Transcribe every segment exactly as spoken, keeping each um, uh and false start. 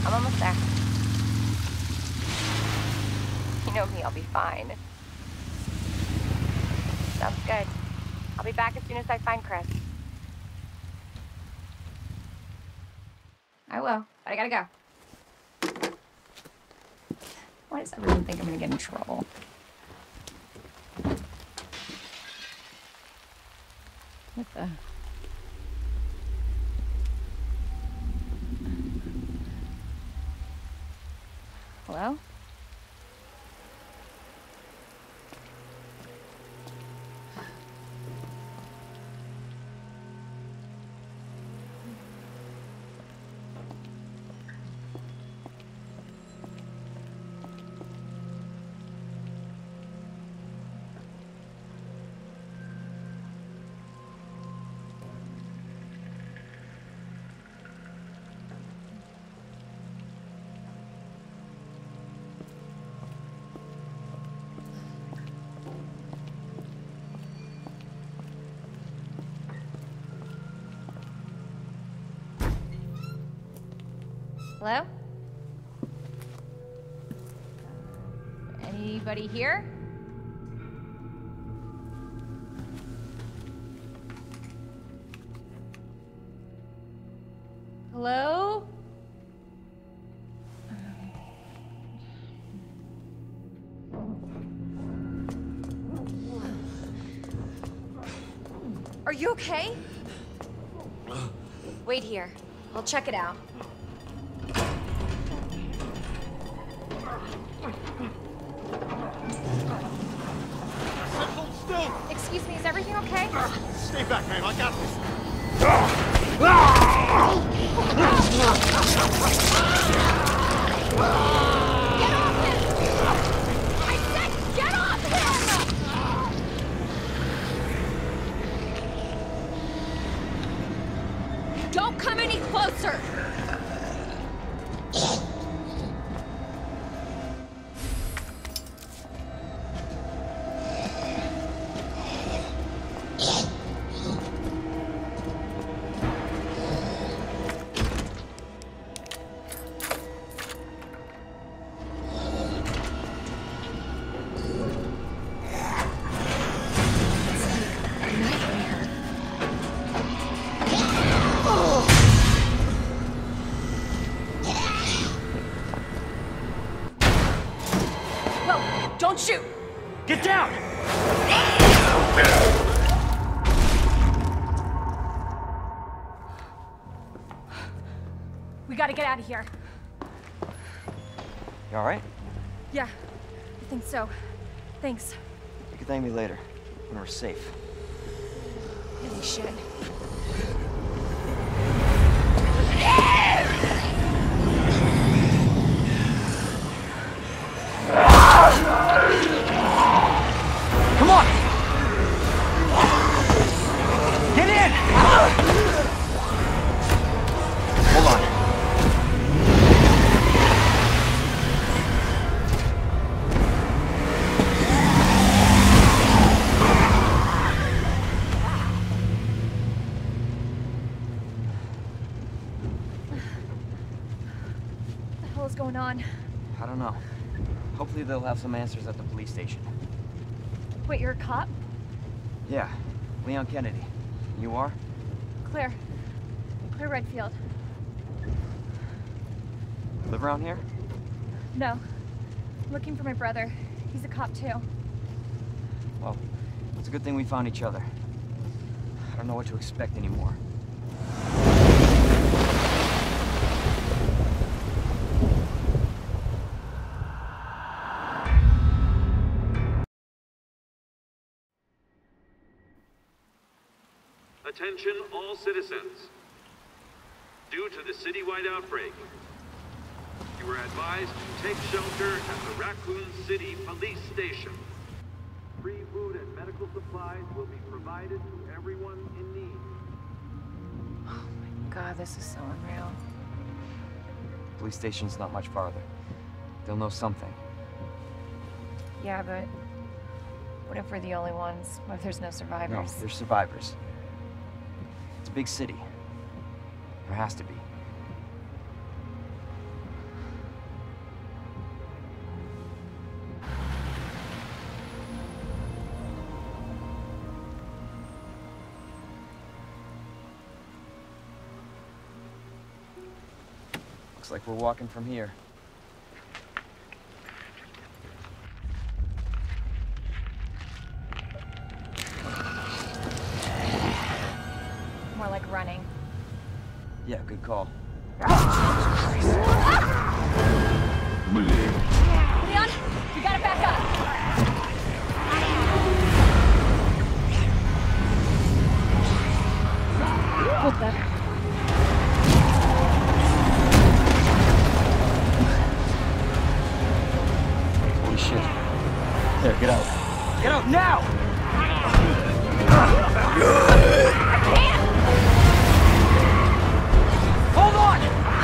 I'm almost there. You know me, I'll be fine. Sounds good. I'll be back as soon as I find Chris. I will, but I gotta go. Why does everyone think I'm gonna get in trouble? What the? Hello? Hello? Anybody here? Hello? Are you okay? Wait here. I'll check it out. Hold still! Excuse me, is everything okay? Stay back, ma'am. I got this. Get off him! I said get off him! Don't come any closer! Don't shoot! Get down! We gotta get out of here. You alright? Yeah, I think so. Thanks. You can thank me later, when we're safe. Yeah, we should. Come on! Get in! Hold on. What the hell is going on? I don't know. Hopefully they'll have some answers at the police station. Wait, you're a cop? Yeah, Leon Kennedy. You are? Claire. Claire Redfield. Live around here? No. I'm looking for my brother. He's a cop too. Well, it's a good thing we found each other. I don't know what to expect anymore. Attention all citizens. Due to the citywide outbreak, you are advised to take shelter at the Raccoon City Police Station. Free food and medical supplies will be provided to everyone in need. Oh my god, this is so unreal. Police station's not much farther. They'll know something. Yeah, but what if we're the only ones? What if there's no No, survivors? there's survivors. It's a big city. There has to be. Looks like we're walking from here. More like running. Yeah, good call. Leon, you gotta back up. Hold that. Holy shit. There, get out. Get out now! Hold on!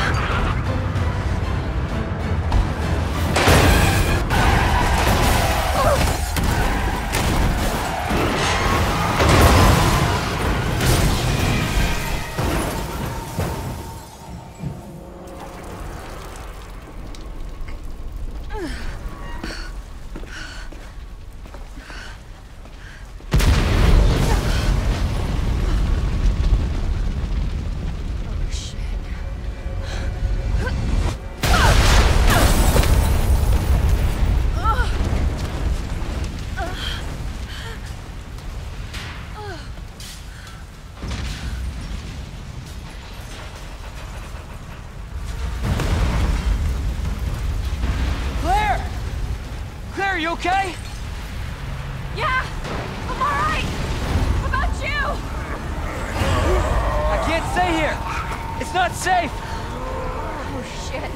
Are you okay? Yeah, I'm all right. How about you? I can't stay here. It's not safe. Oh, shit.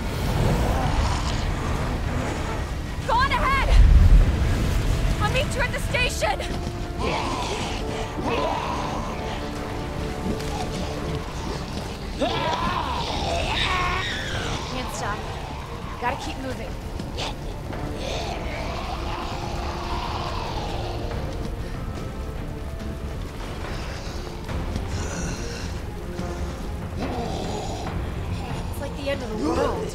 Go on ahead. I'll meet you at the station. Can't stop. Gotta keep moving. It's like the end of the world.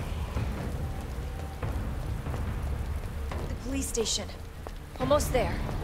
The police station. Almost there.